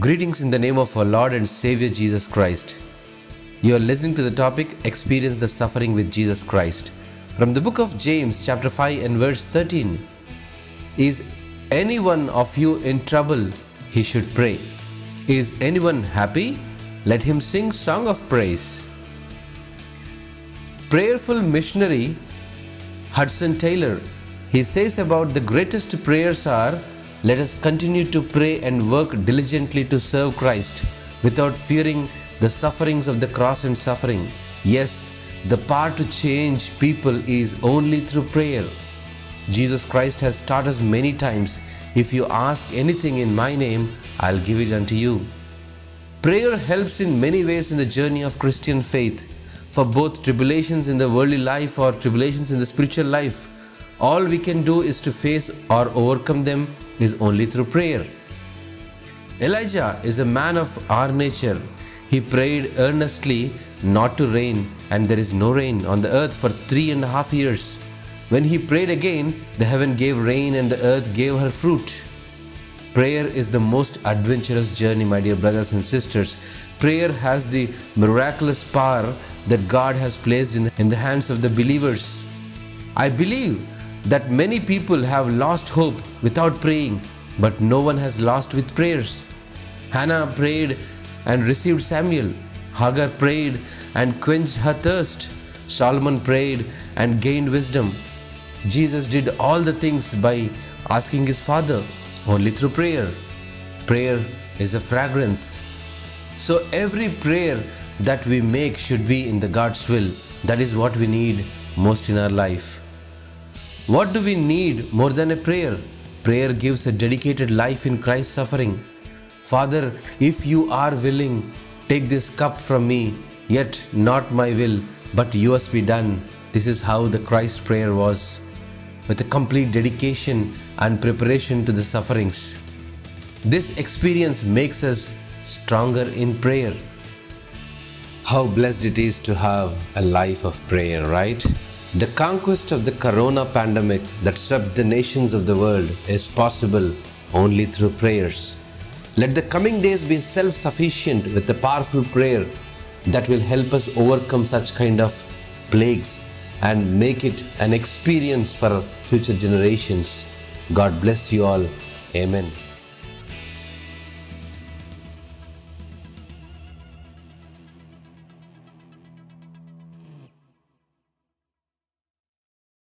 Greetings in the name of our Lord and Savior Jesus Christ. You are listening to the topic Experience the Suffering with Jesus Christ. From the book of James chapter 5 and verse 13. Is anyone of you in trouble? He should pray. Is anyone happy? Let him sing song of praise. Prayerful missionary Hudson Taylor, he says about the greatest prayers are, let us continue to pray and work diligently to serve Christ without fearing the sufferings of the cross and suffering. Yes, the power to change people is only through prayer. Jesus Christ has taught us many times, if you ask anything in my name, I'll give it unto you. Prayer helps in many ways in the journey of Christian faith. For both tribulations in the worldly life or tribulations in the spiritual life, all we can do is to face or overcome them is only through prayer. Elijah is a man of our nature. He prayed earnestly not to rain, and there is no rain on the earth for 3.5 years. When he prayed again, the heaven gave rain and the earth gave her fruit. Prayer is the most adventurous journey, my dear brothers and sisters. Prayer has the miraculous power that God has placed in the hands of the believers. I believe that many people have lost hope without praying, but no one has lost with prayers. Hannah prayed and received Samuel. Hagar prayed and quenched her thirst. Solomon prayed and gained wisdom. Jesus did all the things by asking his Father, only through prayer. Prayer is a fragrance. So every prayer that we make should be in the God's will. That is what we need most in our life. What do we need more than a prayer? Prayer gives a dedicated life in Christ's suffering. Father, if you are willing, take this cup from me, yet not my will, but yours be done. This is how the Christ prayer was, with a complete dedication and preparation to the sufferings. This experience makes us stronger in prayer. How blessed it is to have a life of prayer, right? The conquest of the corona pandemic that swept the nations of the world is possible only through prayers. Let the coming days be self-sufficient with a powerful prayer that will help us overcome such kind of plagues and make it an experience for future generations. God bless you all. Amen.